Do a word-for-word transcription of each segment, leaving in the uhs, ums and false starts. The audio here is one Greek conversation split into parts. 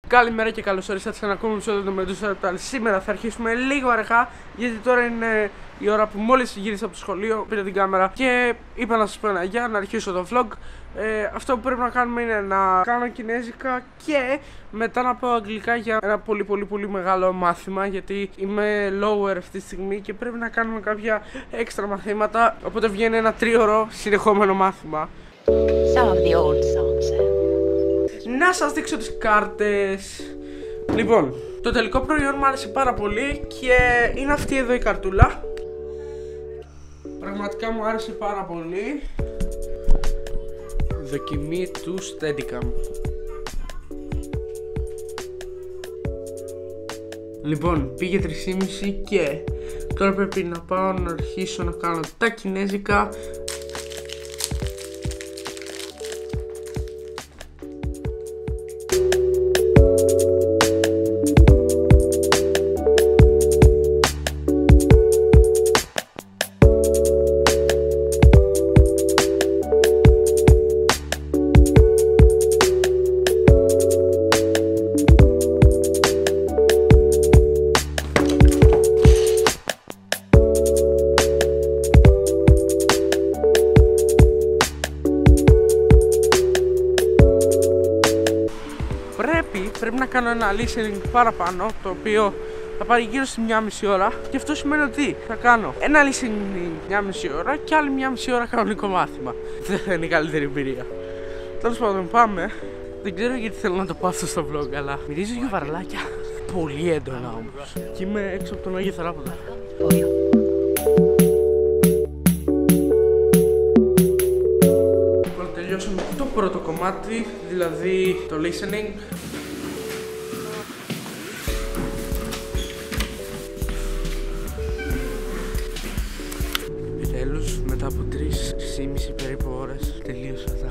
Καλημέρα και καλώς ορίσατε σε ένα ακόμα επεισόδιο του Medusa Reptile. Σήμερα θα αρχίσουμε λίγο αργά, γιατί τώρα είναι η ώρα που μόλις γύρισα από το σχολείο, πήρα την κάμερα και είπα να σας πω ένα γεια, να αρχίσω το vlog. Ε, αυτό που πρέπει να κάνουμε είναι να κάνω κινέζικα και μετά να πάω αγγλικά για ένα πολύ πολύ πολύ μεγάλο μάθημα, γιατί είμαι lower αυτή τη στιγμή και πρέπει να κάνουμε κάποια έξτρα μαθήματα, οπότε βγαίνει ένα τρίωρο συνεχόμενο μάθημα. Some of the old songs. Να σας δείξω τις κάρτες. Λοιπόν, το τελικό προϊόν μου άρεσε πάρα πολύ και είναι αυτή εδώ η καρτούλα. Πραγματικά μου άρεσε πάρα πολύ. Δοκιμή του Steadicam. Λοιπόν, πήγε τρία και μισό και τώρα πρέπει να πάω να αρχίσω να κάνω τα κινέζικα. Πρέπει, πρέπει να κάνω ένα listening παραπάνω, το οποίο θα πάρει γύρω στη μία μισή ώρα. Και αυτό σημαίνει ότι θα κάνω ένα listening μία μισή ώρα και άλλη μία μισή ώρα κανονικό μάθημα. Δεν θα είναι η καλύτερη εμπειρία. Τέλος πάντων, πάμε. Δεν ξέρω γιατί θέλω να το πω αυτό στο vlog, αλλά μυρίζει για βαρλάκια. Πολύ έντονα όμως. Και είμαι έξω από τον Άγιο Θεράποντα. Λοιπόν, τελειώσαμε το πρώτο κομμάτι, δηλαδή το listening. Επιτέλους, μετά από τρεις και μισή περίπου ώρες, τελείωσα τα,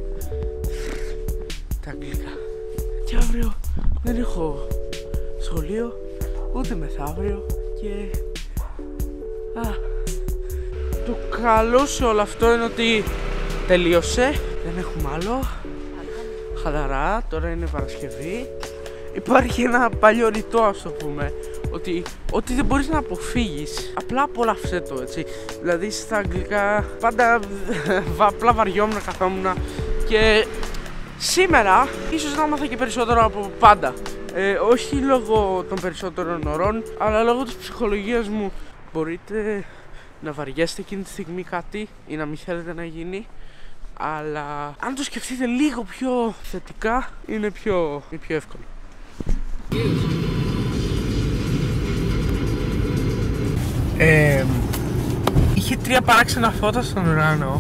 τα αγγλικά. Και αύριο δεν έχω σχολείο, ούτε μεθαύριο και... Α, το καλό σε όλο αυτό είναι ότι τελείωσε, δεν έχουμε άλλο. Χαλαρά, τώρα είναι Παρασκευή. Υπάρχει ένα παλιό ρητό, ας το πούμε, ότι ό,τι δεν μπορείς να αποφύγεις, απλά απόλαυσέ το, έτσι. Δηλαδή στα αγγλικά πάντα απλά βαριόμουν, καθόμουν και σήμερα ίσως να μάθα και περισσότερο από πάντα. Ε, όχι λόγω των περισσότερων ωρών, αλλά λόγω της ψυχολογίας μου. Μπορείτε να βαριέστε εκείνη τη στιγμή κάτι ή να μην θέλετε να γίνει, αλλά αν το σκεφτείτε λίγο πιο θετικά είναι πιο, είναι πιο εύκολο. Ε, είχε τρία παράξενα φώτα στον ουρανό.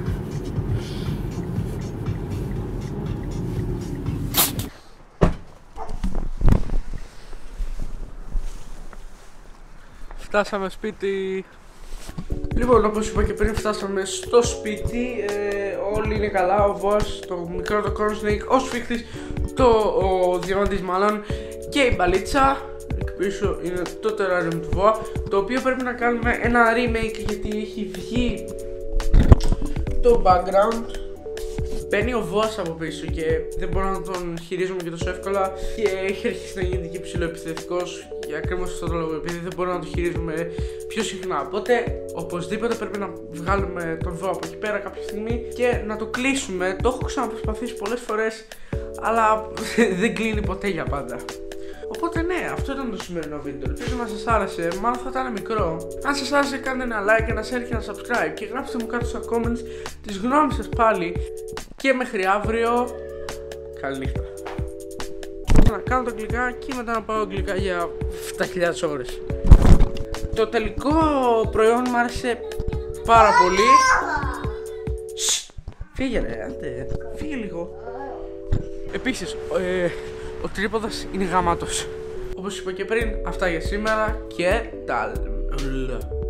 Φτάσαμε σπίτι. Λοιπόν, όπως είπα και πριν, φτάσαμε στο σπίτι. Ε, όλοι είναι καλά. Ο Βόας, το μικρό το Cornsnake, ο Σφίχτης, το ο Διαμαντής μάλλον και η μπαλίτσα. Εκεί πίσω είναι το τεράριουμ του Βόα, το οποίο πρέπει να κάνουμε ένα remake γιατί έχει βγει το background. Μπαίνει ο Βόας από πίσω και δεν μπορώ να τον χειρίζομαι και τόσο εύκολα και έχει αρχίσει να γίνεται και ψιλοεπιθετικός για ακριβώς αυτόν τον λόγο, επειδή δεν μπορώ να το χειρίζομαι πιο συχνά. Οπότε οπωσδήποτε πρέπει να βγάλουμε τον Βόα από εκεί πέρα κάποια στιγμή και να το κλείσουμε. Το έχω ξαναπροσπαθήσει πολλές φορές, αλλά δεν κλείνει ποτέ για πάντα. Οπότε ναι, αυτό ήταν το σημερινό βίντεο. Ελπίζω να σας άρεσε, μάλλον θα ήταν μικρό. Αν σας άρεσε, κάντε ένα like, ένα share και ένα subscribe και γράψτε μου κάτω στα comments τις γνώμες σας πάλι. Και μέχρι αύριο, καλή νύχτα. Να κάνω τα αγγλικά και μετά να πάω αγγλικά για επτά χιλιάδες ώρες. Το τελικό προϊόν μου άρεσε πάρα πολύ. Σσ, φύγε ρε, άντε, φύγε λίγο. Επίσης, ε, ο τρίποδας είναι γαμάτος. Όπως είπα και πριν, αυτά για σήμερα και τα...